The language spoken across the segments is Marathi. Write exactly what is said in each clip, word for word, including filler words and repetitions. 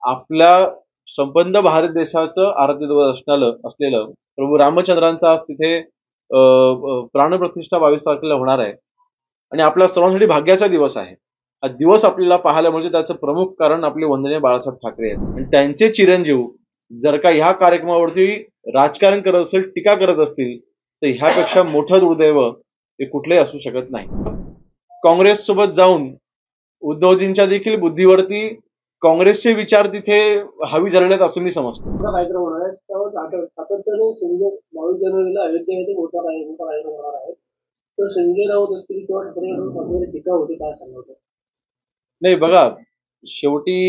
आपल्या संबंध भारत देशाचं आराध्य दैवत असणारं असलेलं प्रभू रामचंद्रांचा आज तिथे अ, अ, प्राणप्रतिष्ठा बावीस तारखेला होणार आहे आणि आपल्या सर्वांसाठी भाग्याचा दिवस आहे. हा दिवस आपल्याला पाहायला म्हणजे त्याचं प्रमुख कारण आपले वंदनीय बाळासाहेब ठाकरे आहेत आणि त्यांचे चिरंजीव जर का ह्या कार्यक्रमावरती राजकारण करत असेल, टीका करत असतील, तर ह्यापेक्षा मोठं दुर्दैव हे कुठलंही असू शकत नाही. काँग्रेस सोबत जाऊन उद्धवजींच्या देखील बुद्धीवरती काँग्रेसचे विचार तिथे हावी झालेले आहेत असं मी समजतो. मोठा कार्यक्रम होणार आहे त्यावर सातत्य- सातत्याने संजय बावीस जानेवारीला अयोध्येमध्ये मोठा कार्य- मोठा कार्यक्रम होणार आहे. तर संजय राऊत असतील किंवा ठाकरे गटावर टीका होते, काय सांगतो? नाही बघा, शेवटी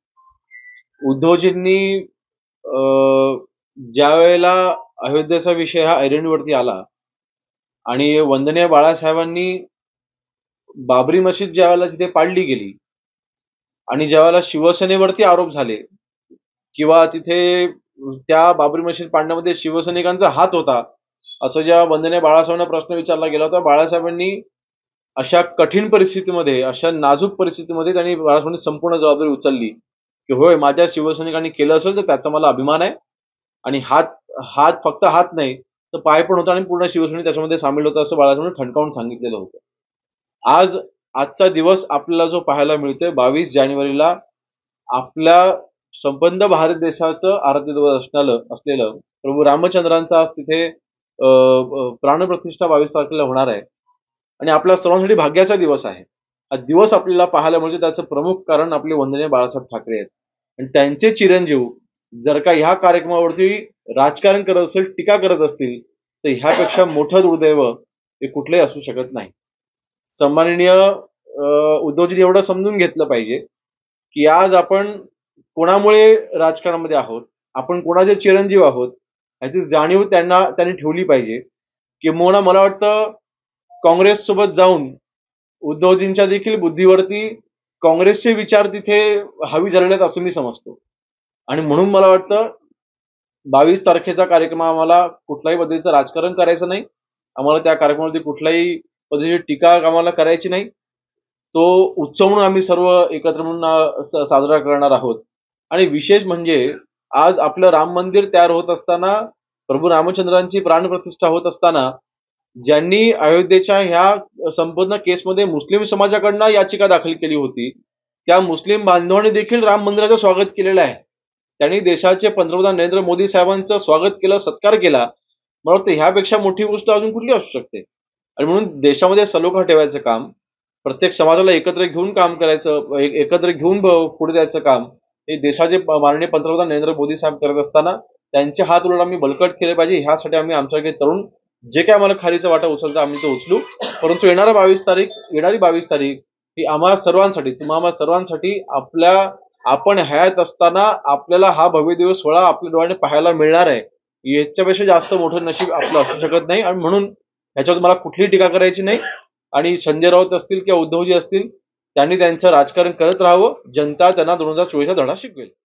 उद्धवजींनी अं, ज्या वेळेला अयोध्येचा विषय हा ऐरणीवरती आला आणि वंदनीय बाळासाहेबांनी बाबरी मशीद ज्या वेळेला तिथे पाडली गेली आणि ज्या वेळेला शिवसेनेवरती आरोप झाले किंवा तिथे त्या बाबरी मशीद पाडण्यामध्ये शिवसैनिकांचा हात होता असं ज्या वंदनीय बाळासाहेबांना प्रश्न विचारला गेला होता, बाळासाहेबांनी अशा कठीण परिस्थितीमध्ये, अशा नाजूक परिस्थितीमध्ये त्यांनी बाळासाहेबांनी संपूर्ण जबाबदारी उचलली की होय, माझ्या शिवसैनिकांनी केलं असेल तर त्याचा मला अभिमान आहे आणि हात हात फक्त हात नाही तर पाय पण होता आणि पूर्ण शिवसैनिक त्याच्यामध्ये सामील होता असं बाळासाहेबांनी ठणकावून सांगितलेलं होतं. आज आजचा दिवस आपल्याला जो पाहायला मिळतोय बावीस जानेवारीला आपल्या संबंध भारत देशाचं आराध्य दैवत असणारं असलेलं प्रभू रामचंद्रांचा आज तिथे अ, अ, प्राणप्रतिष्ठा बावीस तारखेला होणार आहे आणि आपल्या सर्वांसाठी भाग्याचा दिवस आहे. हा दिवस आपल्याला पाहायला म्हणजे त्याचं प्रमुख कारण आपले वंदनीय बाळासाहेब ठाकरे आहेत आणि त्यांचे चिरंजीव जर का ह्या कार्यक्रमावरती राजकारण करत असेल, टीका करत असतील, तर ह्यापेक्षा मोठं दुर्दैव हे कुठलंही असू शकत नाही. सन्माननीय उद्धवजी एवढं समजून घेतलं पाहिजे की आज आपण कोणामुळे राजकारणामध्ये आहोत, आपण कोणाचे चिरंजीव आहोत ह्याची जाणीव त्यांना त्यांनी ठेवली पाहिजे. किंबहुना मला वाटतं काँग्रेस सोबत जाऊन उद्धवजींच्या देखील बुद्धीवरती काँग्रेसचे विचार तिथे हावी झालेले आहेत असं मी समजतो आणि म्हणून मला वाटतं बावीस तारखेचा कार्यक्रम आम्हाला कुठल्याही पद्धतीचं राजकारण करायचं नाही. आम्हाला त्या कार्यक्रमावरती कुठल्याही पद्धतीची टीका आम्हाला करायची नाही. तो उत्सव म्हणून आम्ही सर्व एकत्र म्हणून साजरा करणार आहोत आणि विशेष म्हणजे आज आपलं राम मंदिर तयार होत असताना, प्रभू रामचंद्रांची प्राणप्रतिष्ठा होत असताना ज्यांनी अयोध्येच्या ह्या संपूर्ण केसमध्ये मुस्लिम समाजाकडनं याचिका दाखल केली होती, त्या मुस्लिम बांधवांनी देखील राम मंदिराचं स्वागत केलेलं आहे. त्यांनी देशाचे पंतप्रधान नरेंद्र मोदी साहेबांचं स्वागत केलं, सत्कार केला. मला वाटतं ह्यापेक्षा मोठी गोष्ट अजून कुठली असू शकते आणि म्हणून देशामध्ये सलोखा ठेवायचं काम, प्रत्येक समाजाला एकत्र घेऊन काम करायचं, एकत्र घेऊन पुढे जायचं काम हे देशाचे माननीय पंतप्रधान नरेंद्र मोदी साहेब करत असताना त्यांचे हात उलट आम्ही बळकट केले पाहिजे. ह्यासाठी आम्ही आमच्याकडे तरुण जे काय आम्हाला खारीचं वाटा उचलतं आम्ही तो उचलू. परंतु येणारा बावीस तारीख येणारी बावीस तारीख ही आम्हा सर्वांसाठी, तुम्हा सर्वांसाठी आपल्या आपण हयात असताना आपल्याला हा भव्य दिवस सोहळा आपल्या डोळ्याने पाहायला मिळणार आहे. याच्यापेक्षा जास्त मोठं नशीब आपलं असू शकत नाही आणि म्हणून ह्याच्यावर मला कुठलीही टीका करायची नाही आणि संजय राऊत असतील किंवा उद्धवजी असतील त्यांनी त्यांचं राजकारण करत राहावं. जनता त्यांना दोन हजार चोवीसचा धडा शिकवेल.